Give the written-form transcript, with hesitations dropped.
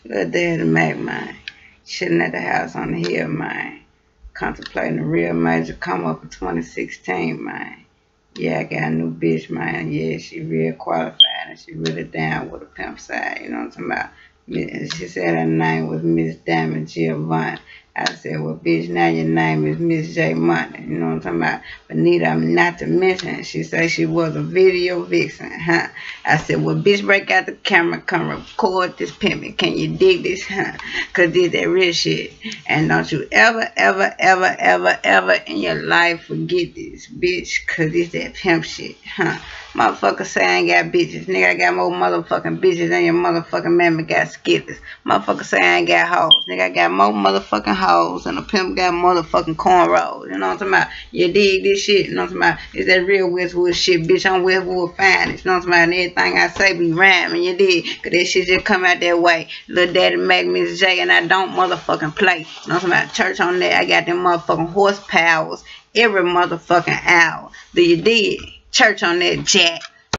Little Daddy Mac, man. Chilling at the house on the hill, man. Contemplating a real major come up in 2016, man. Yeah, I got a new bitch, man. Yeah, she real qualified and she really down with a pimp side. You know what I'm talking about? She said her name was Miss Diamond Giovanni. I said, well, bitch, now your name is Miss J Money. You know what I'm talking about? But Nita, not to mention, she said she was a video vixen, huh? I said, well, bitch, break out the camera, come record this pimping. Can you dig this, huh? Because this that real shit. And don't you ever, ever, ever, ever, ever in your life forget this, bitch, because this that pimp shit, huh? Motherfucker say I ain't got bitches. Nigga, I got more motherfucking bitches than your motherfucking mammy got skitters. Motherfucker say I ain't got hoes. Nigga, I got more motherfucking hoes and a pimp got motherfucking cornrows. You know what I'm talking about? You dig this shit? You know what I'm talking about? It's that real Westwood shit, bitch. I'm Westwood finest. You know what I'm talking about? And everything I say be rhyming. You dig? Cause that shit just come out that way. Little Daddy Mac, Miss J, and I don't motherfucking play. You know what I'm talking about? Church on that. I got them motherfucking horsepowers every motherfucking hour. Do you dig? Church on that jack.